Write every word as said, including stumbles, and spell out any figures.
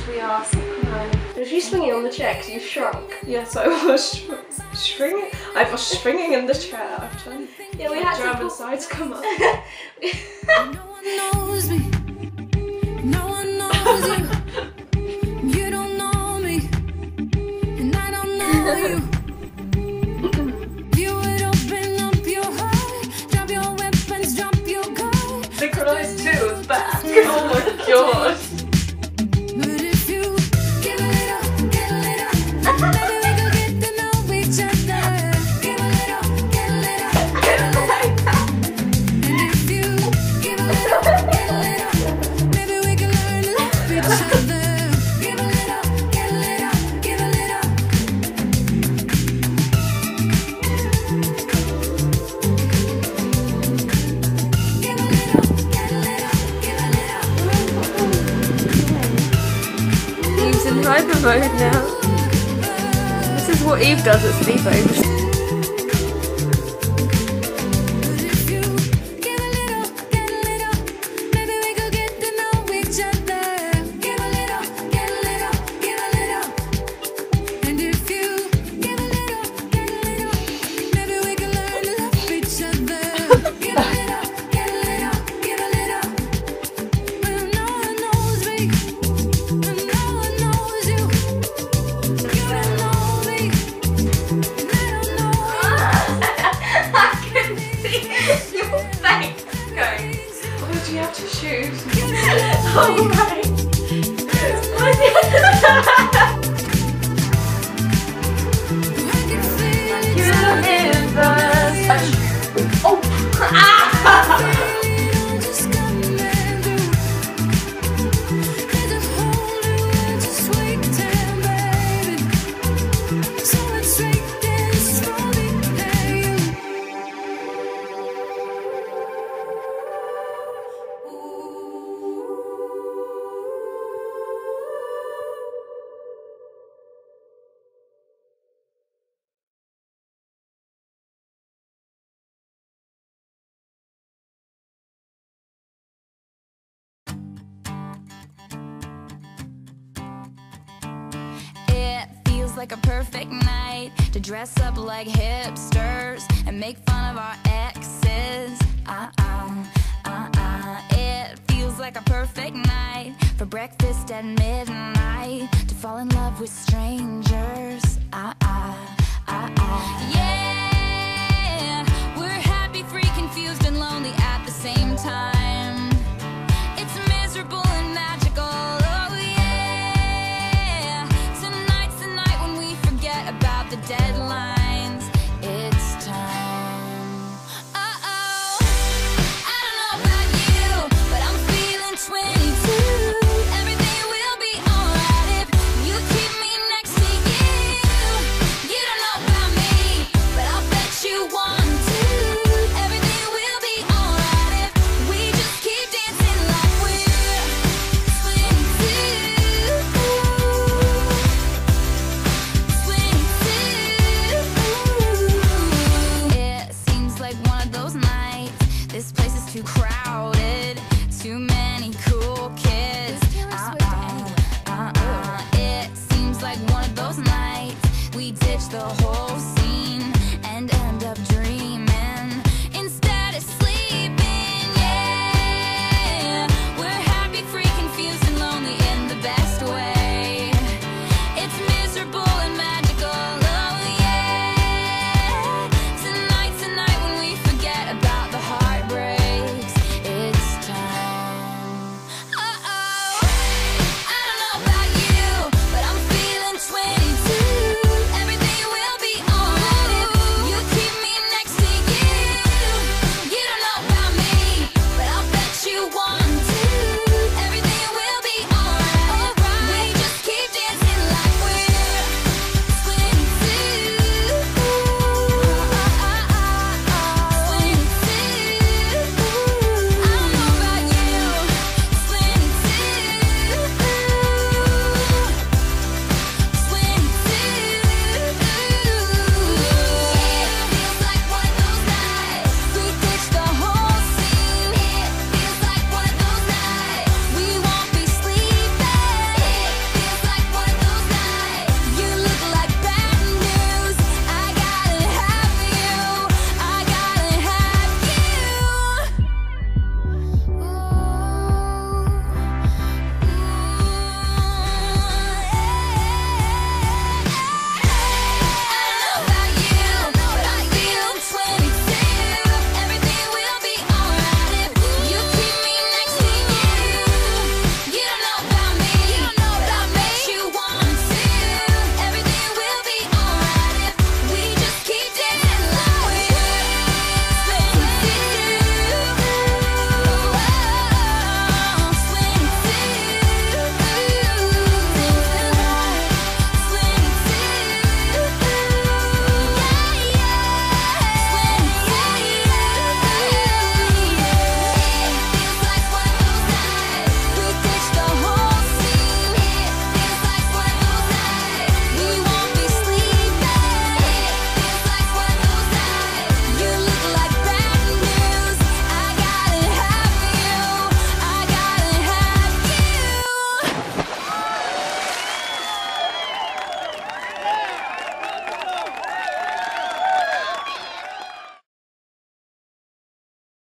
we are synchronized. Was you swinging on the chair because you shrunk? Yes, I was sh swinging. I was swinging in the chair. I've done. Yeah, we had to German pull- sides come up. No one knows me. No one knows you. You don't know me, and I don't know you. You would open up your heart, drop your weapons, drop your guard. Synchronized two is back. Oh my god. But if you give a little, get a little, maybe we could get to know each other. Give a little, get a little, get a little. And if you give a little, get a little, maybe we can learn to love each other. Give a little, get a little, give a little. Give a little, get a little, give a little. Eve's in hyper mode now. This is what Eve does at sleepovers. But if you give a little, get a little, maybe we could get to know each other. Give a little, get a little, give a little. And if you give a little, get a little, maybe we can learn to love each other. Give a little, get a little, give a little. Well, no one knows me, and no one knows you. You don't know me, and I don't know you. I can see your face going. Oh, do you have tissues? Oh right. Universe. Oh. It feels like a perfect night to dress up like hipsters and make fun of our exes. Uh-uh, uh-uh. It feels like a perfect night for breakfast at midnight to fall in love with strangers. Uh-uh, uh-uh. Yeah, we're happy, free, confused, and lonely at the same time. It's miserable and magical. Oh yeah. Tonight's the night when we forget about the deadlines. It's time. Uh-oh. I don't know about you, but I'm feeling twenty-two. Everything will be alright if you keep me next to you. You don't know about me, but I'll bet you want to. Everything will be alright if we just keep dancing like we're twenty-two. twenty-two. It seems like one of those nights. This place is too crowded, too many cool kids. Uh-uh, uh-uh. It seems like one of those nights we ditch the whole scene